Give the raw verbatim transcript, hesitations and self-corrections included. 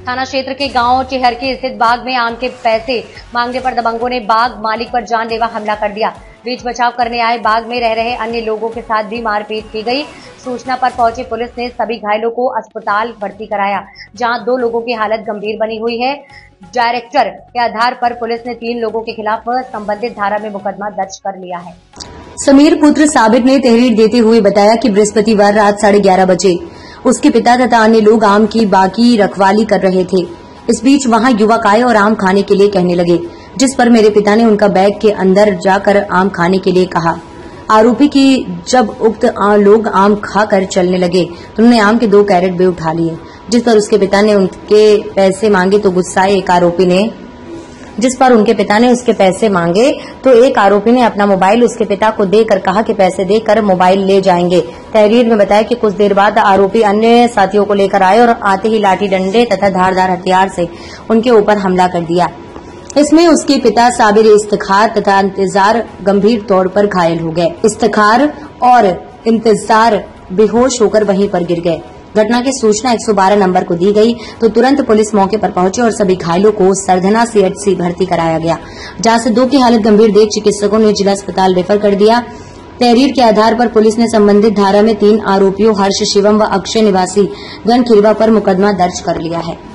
थाना क्षेत्र के गांव चेहरकी स्थित बाग में आम के पैसे मांगने पर दबंगों ने बाग मालिक पर जानलेवा हमला कर दिया। बीच बचाव करने आए बाग में रह रहे अन्य लोगों के साथ भी मारपीट की गई। सूचना पर पहुंची पुलिस ने सभी घायलों को अस्पताल भर्ती कराया, जहां दो लोगों की हालत गंभीर बनी हुई है। डायरेक्टर के आधार पर पुलिस ने तीन लोगों के खिलाफ संबंधित धारा में मुकदमा दर्ज कर लिया है। समीर पुत्र साबिर ने तहरीर देते हुए बताया कि बृहस्पतिवार रात साढ़े ग्यारह बजे उसके पिता तथा अन्य लोग आम की बाकी रखवाली कर रहे थे। इस बीच वहां युवक आए और आम खाने के लिए कहने लगे, जिस पर मेरे पिता ने उनका बैग के अंदर जाकर आम खाने के लिए कहा। आरोपी की जब उक्त लोग आम खाकर चलने लगे तो उन्होंने आम के दो कैरेट भी उठा लिए, जिस पर उसके पिता ने उनके पैसे मांगे तो गुस्साए एक आरोपी ने जिस पर उनके पिता ने उसके पैसे मांगे तो एक आरोपी ने अपना मोबाइल उसके पिता को देकर कहा कि पैसे देकर मोबाइल ले जाएंगे। तहरीर में बताया कि कुछ देर बाद आरोपी अन्य साथियों को लेकर आए और आते ही लाठी डंडे तथा धारदार हथियार से उनके ऊपर हमला कर दिया। इसमें उसके पिता साबिर इफ्तिखार तथा इंतजार गंभीर तौर पर घायल हो गए। इफ्तिखार और इंतजार बेहोश होकर वहीं पर गिर गए। घटना की सूचना एक सौ बारह नंबर को दी गई तो तुरंत पुलिस मौके पर पहुंची और सभी घायलों को सरधना सीएचसी भर्ती कराया गया, जहां से दो की हालत गंभीर देख चिकित्सकों ने जिला अस्पताल रेफर कर दिया। तहरीर के आधार पर पुलिस ने संबंधित धारा में तीन आरोपियों हर्ष, शिवम व अक्षय निवासी गनखिरवा पर मुकदमा दर्ज कर लिया है।